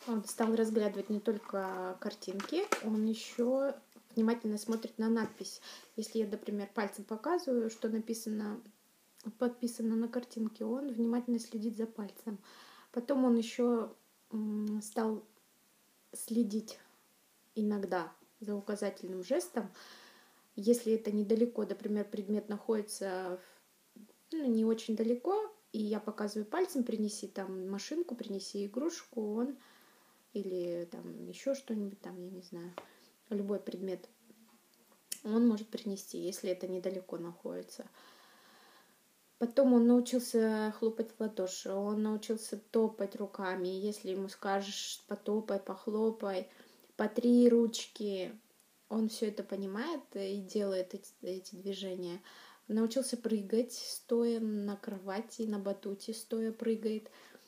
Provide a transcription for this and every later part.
Он стал разглядывать не только картинки, он еще внимательно смотрит на надпись. Если я, например, пальцем показываю, что написано, подписано на картинке, он внимательно следит за пальцем. Потом он еще стал следить иногда за указательным жестом. Если это недалеко, например, предмет находится не очень далеко, и я показываю пальцем, принеси там машинку, принеси игрушку, он или там еще что-нибудь, там, я не знаю, любой предмет он может принести, если это недалеко находится. Потом он научился хлопать в ладоши, он научился топать руками. Если ему скажешь потопай, похлопай, потри ручки, он все это понимает и делает эти движения. Научился прыгать, стоя на кровати, на батуте, стоя прыгает.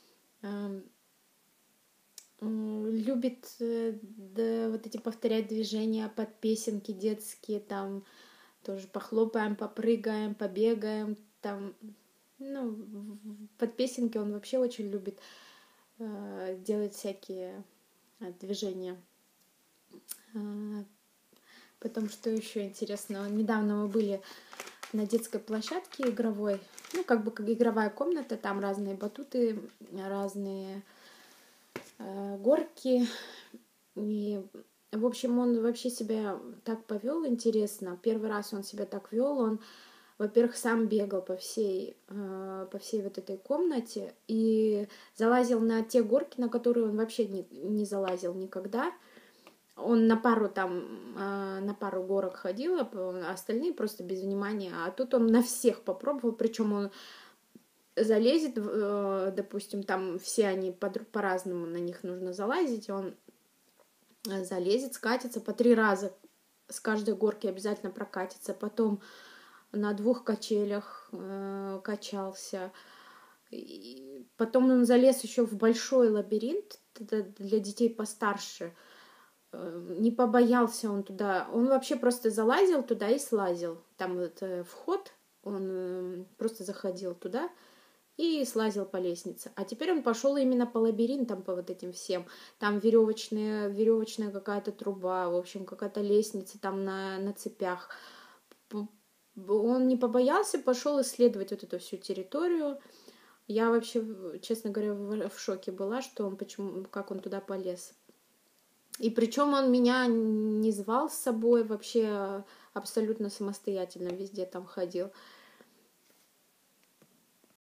Любит вот эти повторять движения под песенки детские, там тоже похлопаем, попрыгаем, побегаем, там, под песенки он вообще очень любит делать всякие движения. Потом, что еще интересно, недавно мы были на детской площадке игровой, как игровая комната, там разные батуты, разные горки, и, в общем, он вообще себя так повел интересно. Первый раз он себя так вел, он, во-первых, сам бегал по всей вот этой комнате и залазил на те горки, на которые он вообще не залазил никогда. Он на пару горок ходил, а остальные просто без внимания. А тут он на всех попробовал, причем он залезет, допустим, там все они по-разному, на них нужно залазить, он залезет, скатится по 3 раза, с каждой горки обязательно прокатится, потом на 2 качелях качался, и потом он залез еще в большой лабиринт для детей постарше, не побоялся он туда, он вообще просто залазил туда и слазил, там вот вход, он просто заходил туда и слазил по лестнице. А теперь он пошел именно по лабиринтам, по вот этим всем. Там веревочная какая-то труба, в общем, какая-то лестница там на цепях. Он не побоялся, пошел исследовать вот эту всю территорию. Я вообще, честно говоря, в шоке была, как он туда полез. И причем он меня не звал с собой, вообще абсолютно самостоятельно везде там ходил.